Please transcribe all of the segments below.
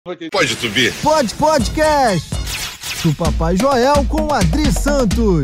Pode subir. Podcast do Papai Joel com Adri Santos.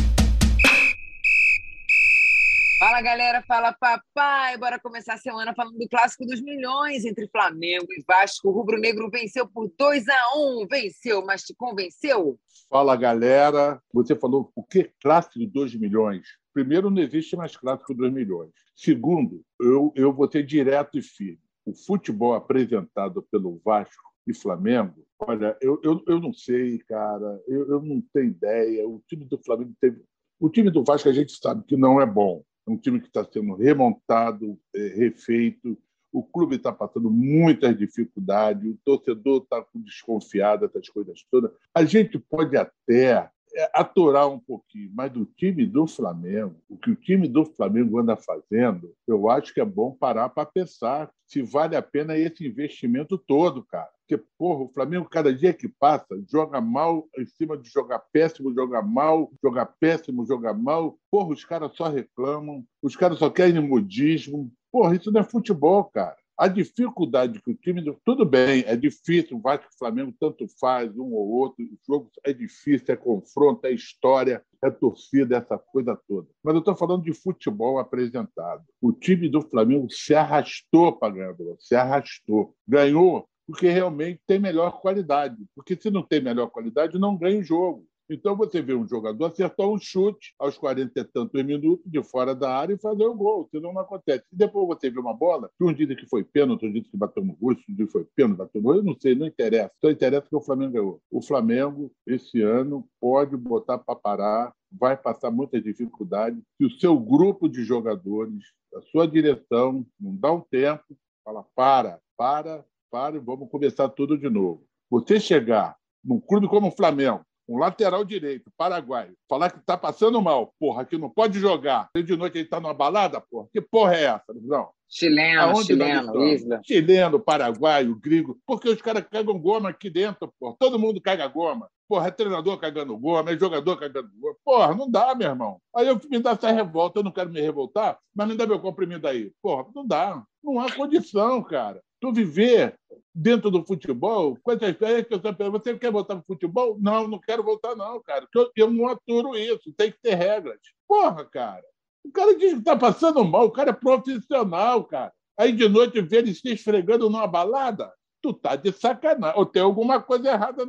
Fala, galera. Fala, papai. Bora começar a semana falando do Clássico dos Milhões entre Flamengo e Vasco. O rubro-negro venceu por 2-1. Venceu, mas te convenceu? Fala, galera. Você falou o que? Clássico 2 milhões. Primeiro, não existe mais Clássico 2 milhões. Segundo, eu vou ter direto e firme. O futebol apresentado pelo Vasco e Flamengo, olha, eu não sei, cara, eu não tenho ideia. O time do Flamengo teve... O time do Vasco a gente sabe que não é bom. É um time que está sendo remontado, refeito. O clube está passando muitas dificuldades, o torcedor está desconfiado dessas coisas todas. A gente pode até atorar um pouquinho, mas do time do Flamengo, o que o time do Flamengo anda fazendo, eu acho que é bom parar para pensar se vale a pena esse investimento todo, cara. Porque, porra, o Flamengo, cada dia que passa, joga mal em cima de jogar péssimo, jogar mal, jogar péssimo, jogar mal. Porra, os caras só reclamam, os caras só querem modismo. Porra, isso não é futebol, cara. A dificuldade que o time... Tudo bem, é difícil, o Vasco e o Flamengo tanto faz, um ou outro, o jogo é difícil, é confronto, é história, é torcida, essa coisa toda. Mas eu estou falando de futebol apresentado. O time do Flamengo se arrastou para ganhar, se arrastou. Ganhou porque realmente tem melhor qualidade. Porque se não tem melhor qualidade, não ganha o jogo. Então, você vê um jogador acertar um chute aos 40 e tantos minutos de fora da área e fazer o gol, senão não acontece. E depois você vê uma bola, que um dizem que foi pênalti, outro dizem que bateu no rosto, um dia foi pênalti, bateu no rosto, eu não sei, não interessa. Só interessa que o Flamengo ganhou. O Flamengo, esse ano, pode botar para parar, vai passar muita dificuldade, se o seu grupo de jogadores, a sua direção, não dá um tempo, fala, para, e vamos começar tudo de novo. Você chegar num clube como o Flamengo, um lateral direito, paraguaio, falar que está passando mal, porra, que não pode jogar, e de noite ele está numa balada, porra, que porra é essa, não? Chileno, Isla. Chileno, paraguaio, gringo, porque os caras cagam goma aqui dentro, porra, todo mundo caga goma, porra, é treinador cagando goma, é jogador cagando goma, porra, não dá, meu irmão. Aí eu me dá essa revolta, eu não quero me revoltar, mas não dá meu comprimido aí, porra, não dá, não há condição, cara. Tu viver dentro do futebol, quantas vezes que eu sempre pergunto, você quer voltar pro futebol? Não quero voltar não, cara. Eu não aturo isso, tem que ter regras. Porra, cara. O cara diz que tá passando mal, o cara é profissional, cara. Aí de noite vê ele se esfregando numa balada, tu tá de sacanagem. Ou tem alguma coisa errada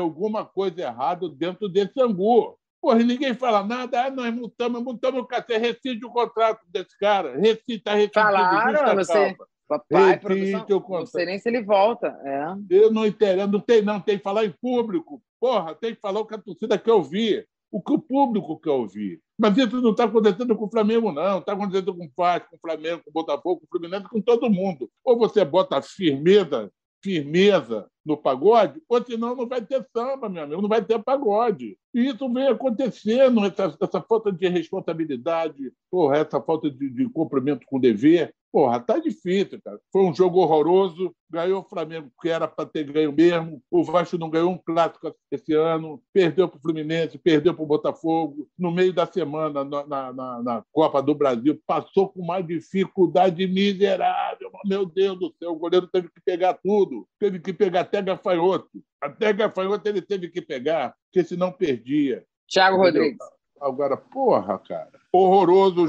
dentro desse angu. Porra, e ninguém fala nada. Nós multamos o cacete, rescinde o contrato desse cara. Tá rescindido. Falaram, não sei. Papai, produção, não sei nem se ele volta. Eu não entendo, não tem que falar em público. Porra, tem que falar o que a torcida quer ouvir, o que o público quer ouvir. Mas isso não está acontecendo com o Flamengo, não. Está acontecendo com o Vasco, com o Flamengo, com o Botafogo, com o Fluminense, com todo mundo. Ou você bota firmeza no pagode, ou senão não vai ter samba, meu amigo, não vai ter pagode. E isso vem acontecendo, essa falta de responsabilidade, porra, essa falta de cumprimento com o dever. Porra, tá difícil, cara. Foi um jogo horroroso, ganhou o Flamengo, que era para ter ganho mesmo. O Vasco não ganhou um clássico esse ano, perdeu para o Fluminense, perdeu para o Botafogo. No meio da semana, na Copa do Brasil, passou com uma dificuldade miserável. Meu Deus do céu, o goleiro teve que pegar tudo, teve que pegar até gafanhoto. Até gafanhoto ele teve que pegar, porque senão perdia. Thiago Rodrigues. Agora, porra, cara, horroroso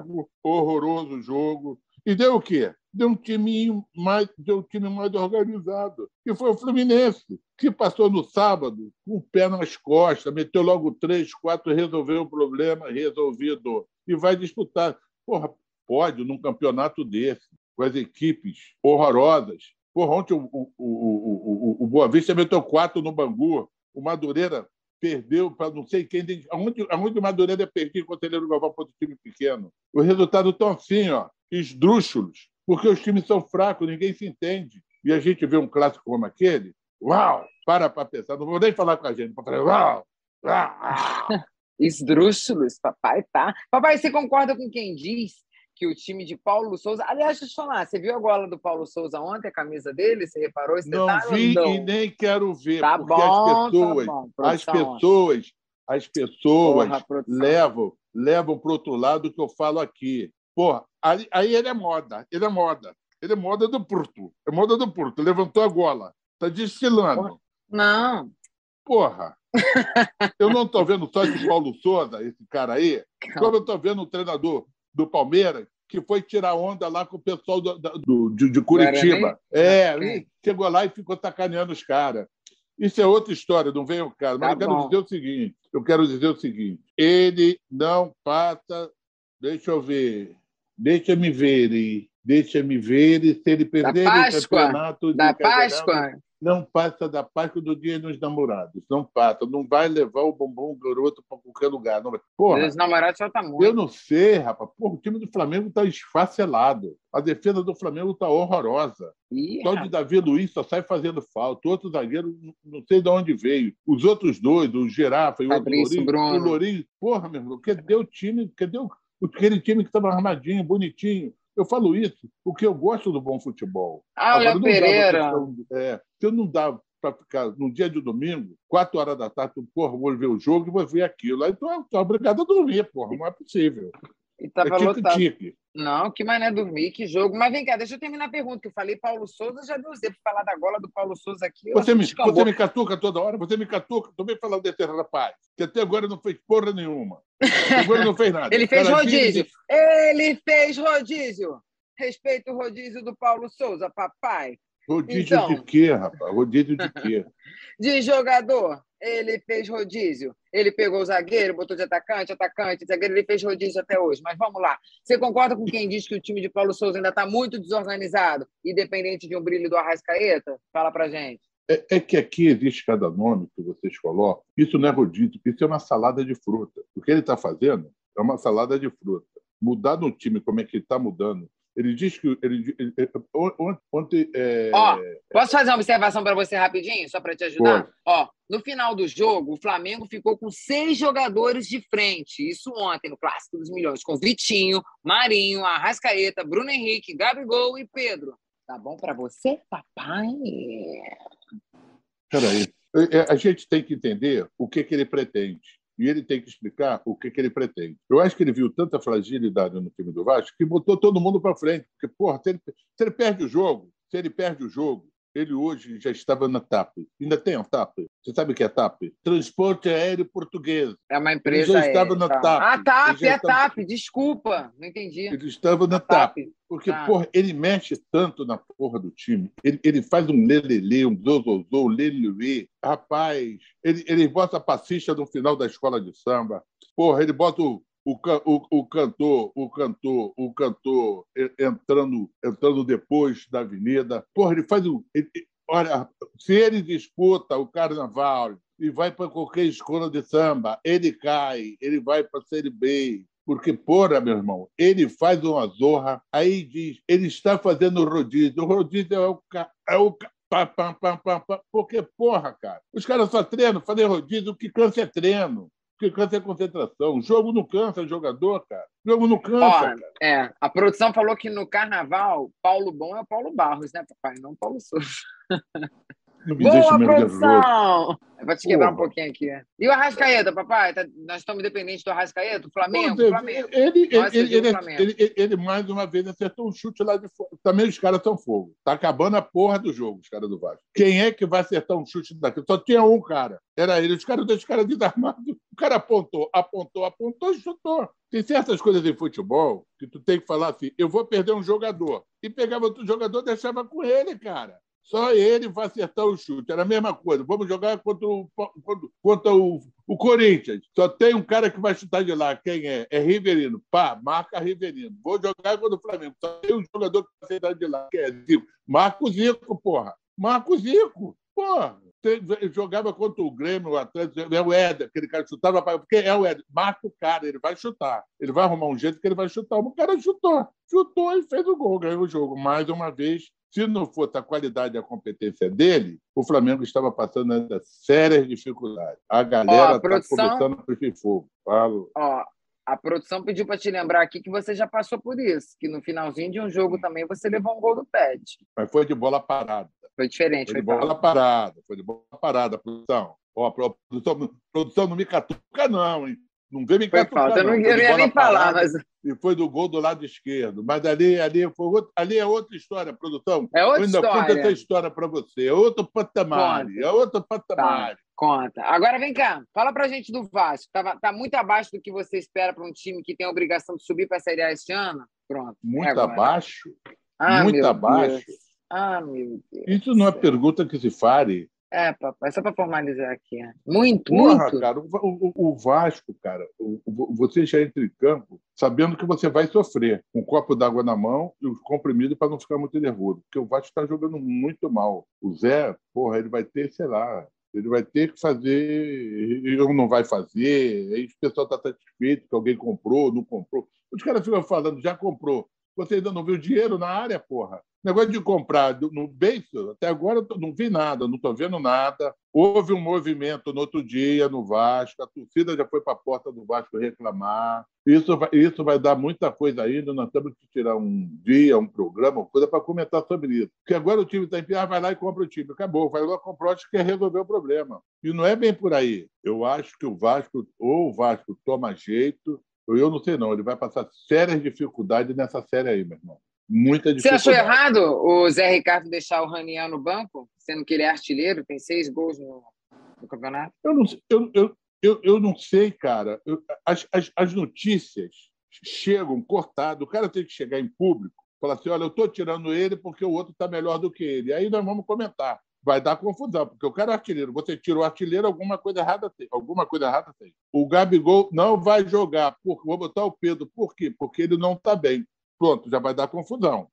jogo. E deu o quê? Deu um time mais organizado, que foi o Fluminense, que passou no sábado com o pé nas costas, meteu logo 3, 4, resolveu o problema, resolvido. E vai disputar. Porra, pode, num campeonato desse, com as equipes horrorosas. Porra, ontem o Boa Vista meteu 4 no Bangu, o Madureira perdeu para não sei quem. Aonde o Madureira perdeu contra ele no Galvão para o time pequeno. O resultado estão assim, ó, esdrúxulos, porque os times são fracos, ninguém se entende. E a gente vê um clássico como aquele, uau, para pensar, não vou nem falar com a gente, para falar, uau. Esdrúxulos, papai, tá? Papai, você concorda com quem diz que o time de Paulo Souza... Aliás, deixa eu te falar, você viu a gola do Paulo Souza ontem, a camisa dele? Você reparou esse detalhe? Não vi e nem quero ver, tá porque bom, as pessoas levam para o outro lado o que eu falo aqui. Porra, aí ele é moda do Porto. É moda do Porto. Levantou a gola. Está desfilando. Não. Porra! Eu não estou vendo só esse Paulo Souza, esse cara aí, como eu estou vendo o treinador do Palmeiras, que foi tirar onda lá com o pessoal de Curitiba. Chegou lá e ficou sacaneando os caras. Isso é outra história, não vem o cara. Mas eu quero dizer o seguinte, ele não passa... Deixa-me ver, e se ele perder o campeonato... Da Páscoa? Não passa da Páscoa do Dia dos Namorados. Não passa. Não vai levar o bombom garoto para qualquer lugar. Não vai. Porra, os namorados só tá muito. Eu não sei, rapaz. Porra, o time do Flamengo está esfacelado. A defesa do Flamengo está horrorosa. O tal de Davi Luiz só sai fazendo falta. O outro zagueiro, não sei de onde veio. Os outros dois, o Girafa e o outro Bruno. O Lourinho. Porra, meu irmão, cadê o time? Cadê aquele time que estava armadinho, bonitinho? Eu falo isso porque eu gosto do bom futebol. Léo Pereira. Se eu não dá para ficar no dia de domingo, 4 horas da tarde, porra, vou ver o jogo e vou ver aquilo. Aí então é obrigado a dormir, porra, não é possível. E tava tique. Não, que mané dormir, que jogo. Mas vem cá, deixa eu terminar a pergunta, que eu falei Paulo Souza, já deu para falar da gola do Paulo Souza aqui. Você me catuca toda hora, você me catuca. Também falando desse rapaz, que até agora não fez porra nenhuma. Até agora não fez nada. Ele fez rodízio. Ele fez rodízio. Respeita o rodízio do Paulo Souza, papai. Rodízio de quê, rapaz? Rodízio de quê? De jogador. Ele fez rodízio. Ele pegou o zagueiro, botou de atacante, zagueiro, ele fez rodízio até hoje. Mas vamos lá. Você concorda com quem diz que o time de Paulo Souza ainda está muito desorganizado e dependente de um brilho do Arrascaeta? Fala pra gente. É que aqui existe cada nome que vocês colocam. Isso não é rodízio, isso é uma salada de fruta. O que ele está fazendo é uma salada de fruta. Mudar no time como é que ele está mudando. Ele diz que... Ontem... Posso fazer uma observação para você rapidinho, só para te ajudar? No final do jogo, o Flamengo ficou com 6 jogadores de frente. Isso ontem, no Clássico dos Milhões, com Vitinho, Marinho, Arrascaeta, Bruno Henrique, Gabigol e Pedro. Tá bom para você, papai? Peraí. A gente tem que entender o que ele pretende. E ele tem que explicar o que ele pretende. Eu acho que ele viu tanta fragilidade no time do Vasco que botou todo mundo para frente. Porque, porra, se ele perde o jogo, ele hoje já estava na TAP. Ainda tem a TAP? Você sabe o que é TAP? Transporte Aéreo Português. É uma empresa ele já estava na TAP. TAP. Desculpa, não entendi. Ele estava na TAP. Porque, porra, ele mexe tanto na porra do time. Ele faz um lelelê, um zozozô, um lelelê. Rapaz, ele bota a passista no final da escola de samba. Porra, ele bota o cantor entrando depois da avenida. Porra, ele faz olha, se ele disputa o carnaval e vai para qualquer escola de samba, ele cai, ele vai para a Série B. Porque, porra, meu irmão, ele faz uma zorra, aí diz, ele está fazendo rodízio. O rodízio é o porque, porra, cara, os caras só treinam, fazem rodízio, o que cansa é treino. Porque cansa é concentração. O jogo não cansa jogador, cara. O jogo não cansa, cara. A produção falou que no carnaval, Paulo Bom é o Paulo Barros, né, papai? Não o Paulo Souza. Boa, produção! Eu vou te quebrar um pouquinho aqui. E o Arrascaeta, papai? Nós estamos dependentes do Arrascaeta? O Flamengo? Ele, mais uma vez, acertou um chute lá de fora. Também os caras são fogo. Tá acabando a porra do jogo, os caras do Vasco. Quem é que vai acertar um chute daqui? Só tinha um cara. Era ele. Os caras desarmados. O cara apontou e chutou. Tem certas coisas em futebol que tu tem que falar assim, eu vou perder um jogador. E pegava outro jogador e deixava com ele, cara. Só ele vai acertar o chute. Era a mesma coisa. Vamos jogar contra o Corinthians. Só tem um cara que vai chutar de lá. Quem é? É Riverino. Pá, marca Riverino. Vou jogar contra o Flamengo. Só tem um jogador que vai acertar de lá. Quem é? Zico. Marca o Zico, porra. Marca o Zico. Porra. Jogava contra o Grêmio, o Atlético. É o Éder. Aquele cara chutava. Porque é o Éder. Marca o cara. Ele vai chutar. Ele vai arrumar um jeito que ele vai chutar. O cara chutou. Chutou e fez o gol. Ganhou o jogo. Mais uma vez. Se não fosse a qualidade e a competência dele, o Flamengo estava passando ainda sérias dificuldades. A galera está começando a puxar fogo. Falo. A produção pediu para te lembrar aqui que você já passou por isso, que no finalzinho de um jogo também você levou um gol do Pet. Mas foi de bola parada. Foi diferente. Foi de bola parada, produção. A produção não me catuca, não, hein? Não vem me Foi falta, eu não ia nem falar, mas... E foi do gol do lado esquerdo. Mas ali é outra história, produção. É outra história. Eu ainda conto essa história história para você. É outro patamar. Conta. É outro patamar. Tá, conta. Agora vem cá, fala pra gente do Vasco. Tá muito abaixo do que você espera para um time que tem a obrigação de subir para a Série A este ano? Pronto. Muito abaixo? Muito meu abaixo? Deus. Meu Deus. Isso não é pergunta que se fale. Papai, só para formalizar aqui. Muito, Porra, muito. cara, o Vasco, cara, você já entra em campo sabendo que você vai sofrer, com um copo d'água na mão e os comprimidos para não ficar muito nervoso, porque o Vasco está jogando muito mal. O Zé, porra, ele vai ter, sei lá, ele vai ter que fazer, ou não vai fazer, aí o pessoal está satisfeito que alguém comprou, não comprou. Os caras ficam falando, já comprou. Você ainda não viu dinheiro na área, porra? Negócio de comprar no beijo, até agora eu não vi nada, não estou vendo nada. Houve um movimento no outro dia no Vasco, a torcida já foi para a porta do Vasco reclamar. Isso vai dar muita coisa ainda, nós temos que tirar um dia, um programa, uma coisa para comentar sobre isso. Porque agora o time está em pé, vai lá e compra o time. Acabou, vai lá, comprou, acho que quer resolver o problema. E não é bem por aí. Eu acho que o Vasco toma jeito, eu não sei não, ele vai passar sérias dificuldades nessa série aí, meu irmão. Muita dificuldade. Você achou errado o Zé Ricardo deixar o Raniel no banco, sendo que ele é artilheiro, tem 6 gols no campeonato? Eu não sei, cara. As notícias chegam cortadas, o cara tem que chegar em público e falar assim, olha, eu estou tirando ele porque o outro está melhor do que ele. Aí nós vamos comentar. Vai dar confusão, porque o cara é artilheiro. Você tirou o artilheiro, alguma coisa errada tem. O Gabigol não vai jogar. Vou botar o Pedro. Por quê? Porque ele não está bem. Pronto, já vai dar confusão.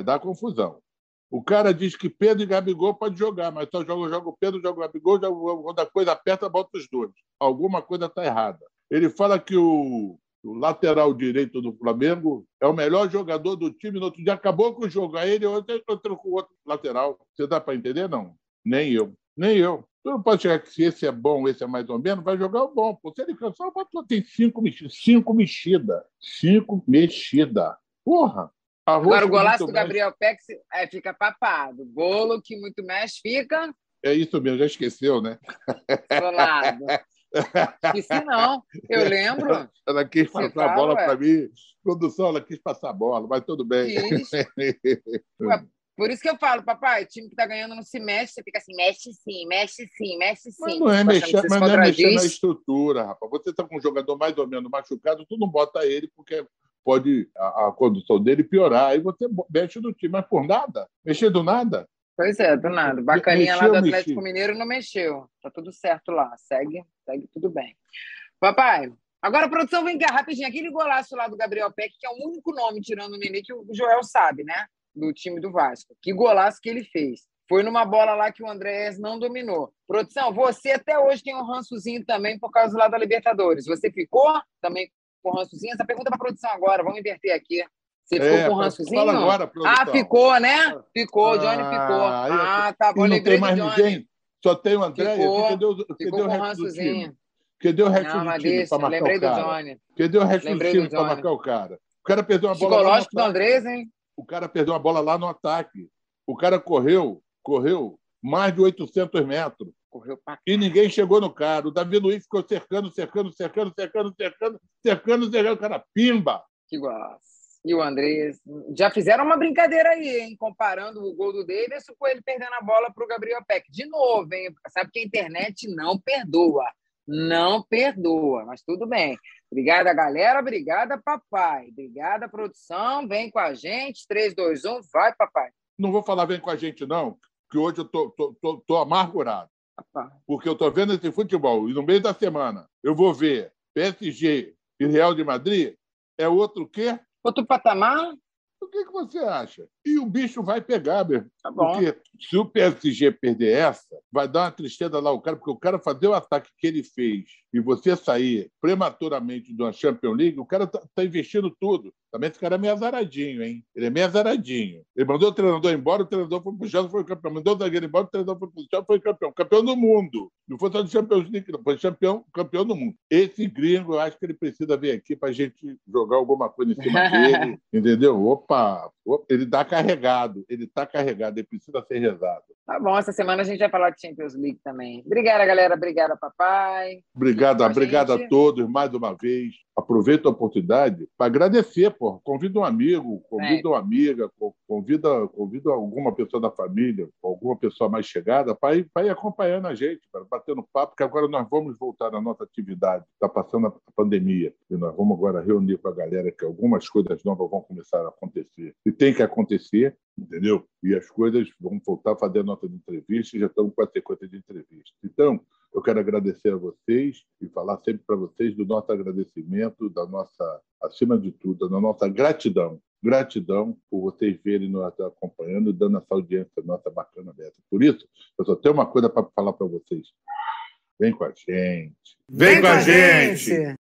O cara diz que Pedro e Gabigol podem jogar, mas só joga o Pedro, joga o Gabigol, quando a coisa aperta, bota os dois. Alguma coisa está errada. Ele fala que o lateral direito do Flamengo é o melhor jogador do time. No outro dia acabou com o jogo. Aí ele entrou com o outro lateral. Você dá para entender? Não. Nem eu. Tu não pode chegar que se esse é bom, esse é mais ou menos, vai jogar o bom. Se ele cansar, tem 5 mexidas. 5 mexidas. Porra! Agora o golaço do Gabriel Peck fica papado. Bolo que muito mexe fica... É isso mesmo, já esqueceu, né? Solado. Esqueci não, eu lembro. Ela quis passar a bola para mim. Produção, ela quis passar a bola, mas tudo bem. Ué, por isso que eu falo, papai, time que está ganhando não se mexe, você fica assim, mexe sim. Mas não é mexer na estrutura, rapaz. Você está com um jogador mais ou menos machucado, tu não bota ele porque pode a condução dele piorar. Aí você mexe no time, mas por nada? Mexer do nada? Pois é, do nada. Bacaninha lá do Atlético Mineiro não mexeu. Tá tudo certo lá. Segue tudo bem. Papai, agora a produção vem cá, rapidinho. Aquele golaço lá do Gabriel Peck, que é o único nome, tirando o Nenê, que o Joel sabe, né? Do time do Vasco. Que golaço que ele fez. Foi numa bola lá que o Andrés não dominou. Produção, você até hoje tem um rançozinho também por causa lá da Libertadores. Você ficou também com rançozinho? Essa pergunta para a produção agora. Vamos inverter aqui. Você ficou com rançozinho? Fala agora, produção. Ficou, né? Ficou, o Johnny ficou. Tá bom, lembrei do Johnny. Ninguém, só tem o André. Ficou com rançozinho. Cadê o resto do time para marcar o cara? Cadê o resto do time para marcar o cara? O cara perdeu uma bola lá no ataque. Psicológico do Andrés, hein? O cara perdeu uma bola lá no ataque. O cara correu mais de 800 metros. E ninguém chegou no cara. O Davi Luiz ficou cercando. O cara, pimba! Que gosto. E o Andrés já fizeram uma brincadeira aí, hein? Comparando o gol do Davidson com ele perdendo a bola para o Gabriel Peck. De novo, hein? Sabe que a internet não perdoa. Não perdoa, mas tudo bem. Obrigada, galera. Obrigada, papai. Obrigada, produção. Vem com a gente. 3, 2, 1. Vai, papai. Não vou falar vem com a gente, não, que hoje eu tô amargurado. Porque eu tô vendo esse futebol e no meio da semana eu vou ver PSG e Real de Madrid. É outro quê? Outro patamar? O que você acha? E o bicho vai pegar, mesmo. Tá bom. Porque se o PSG perder essa, vai dar uma tristeza lá o cara, porque o cara fazer o ataque que ele fez e você sair prematuramente de uma Champions League, o cara tá investindo tudo. Também esse cara é meio azaradinho, hein? Ele é meio azaradinho. Ele mandou o treinador embora, o treinador foi pro Chelsea, foi campeão. Mandou o zagueiro embora, o treinador foi pro Chelsea, foi campeão. Campeão do mundo. Não foi só de Champions League, não. Foi campeão do mundo. Esse gringo, eu acho que ele precisa vir aqui pra gente jogar alguma coisa em cima dele. Entendeu? Opa! Ele tá carregado. Ele precisa ser rezado. Tá bom, essa semana a gente vai falar de Champions League também. Obrigada, galera. Obrigada, papai. Obrigado a todos mais uma vez. Aproveito a oportunidade para agradecer, pô. Convida um amigo, convida uma amiga, convida alguma pessoa da família, alguma pessoa mais chegada para ir acompanhando a gente, para batendo papo, porque agora nós vamos voltar à nossa atividade. Está passando a pandemia e nós vamos agora reunir com a galera que algumas coisas novas vão começar a acontecer. E tem que acontecer, entendeu? E as coisas vão voltar a fazer a nossa entrevista e já estamos com a sequência de entrevistas. Então, eu quero agradecer a vocês e falar sempre para vocês do nosso agradecimento, da nossa, acima de tudo, da nossa gratidão. Gratidão por vocês verem nos acompanhando e dando essa audiência nossa bacana dessa. Por isso, eu só tenho uma coisa para falar para vocês. Vem com a gente. Vem com a gente!